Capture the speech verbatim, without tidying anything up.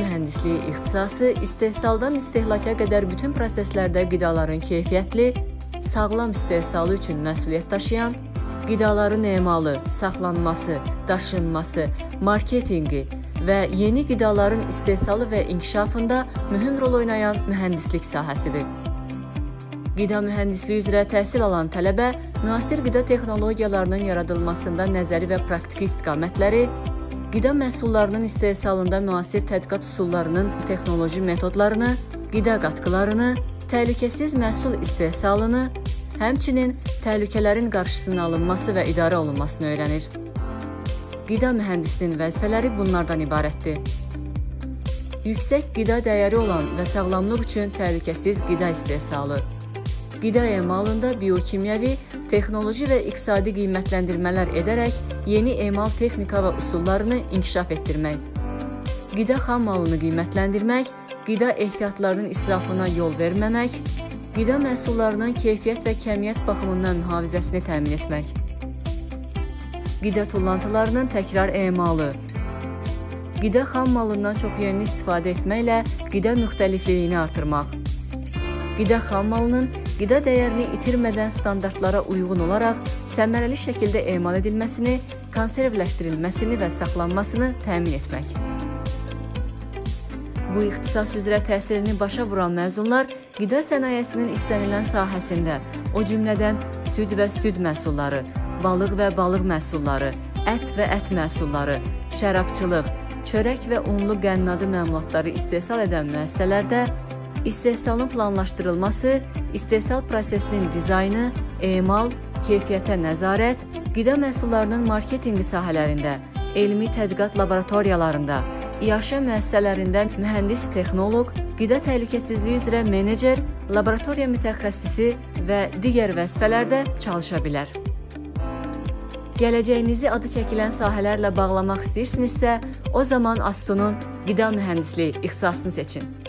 mühəndisliyi ixtisası istehsaldan istehlaka qədər bütün proseslərdə qidaların keyfiyyətli, sağlam istehsalı üçün məsuliyyət daşıyan, qidaların emalı, saxlanması, daşınması, marketinqi və yeni qidaların istehsalı və inkişafında mühüm rol oynayan mühəndislik sahəsidir. Qida mühəndisliyi üzrə təhsil alan tələbə müasir qida texnologiyalarının yaradılmasında nəzəri və praktiki istiqamətləri, qida məhsullarının istehsalında müasir tədqiqat üsullarının texnoloji metodlarını, qida qatqılarını, təhlükəsiz məhsul istehsalını, həmçinin təhlükələrin qarşısının alınması və idarə olunmasını öyrənir. Qida mühəndisliyinin vəzifələri bunlardan ibarətdir. Yüksək qida dəyəri olan və sağlamlıq üçün təhlükəsiz qida istehsalı, qida emalında biokimyəvi, texnoloji və iqtisadi qiymətləndirmələr edərək yeni emal texnika və üsullarını inkişaf etdirmək, qida xam malını qiymətləndirmək, qida ehtiyatlarının israfına yol verməmək, qida məhsullarının keyfiyyət və kəmiyyət baxımından mühafizəsini təmin etmək, qida tullantılarının təkrar emalı, qida xam malından çox yönlü istifadə etməklə qida müxtəlifliyini artırmaq, qida xam malının qida dəyərini itirmədən standartlara uyğun olaraq səmərəli şəkildə emal edilməsini, konservləşdirilməsini və saxlanmasını təmin etmək. Bu ixtisas üzrə təhsilini başa vuran məzunlar qida sənayesinin istənilən sahəsində, o cümlədən süd və süd məhsulları, balıq və balıq məhsulları, ət və ət məhsulları, şərabçılıq, çörək və unlu qənnadı məmulatları istehsal edən müəssisələrdə istehsalın planlaşdırılması, istehsal prosesinin dizaynı, emal, keyfiyyətə nəzarət, qida məhsullarının marketinqi sahələrində, elmi tədqiqat laboratoriyalarında, İAŞ müəssisələrində mühəndis-texnoloq, qida təhlükəsizliyi üzrə menecer, laboratoriya mütəxəssisi və digər vəzifələrdə çalışa bilər. Gələcəyinizi adı çəkilən sahələrlə bağlamaq istəyirsinizsə, o zaman ASTU-nun qida mühəndisliyi ixtisasını seçin.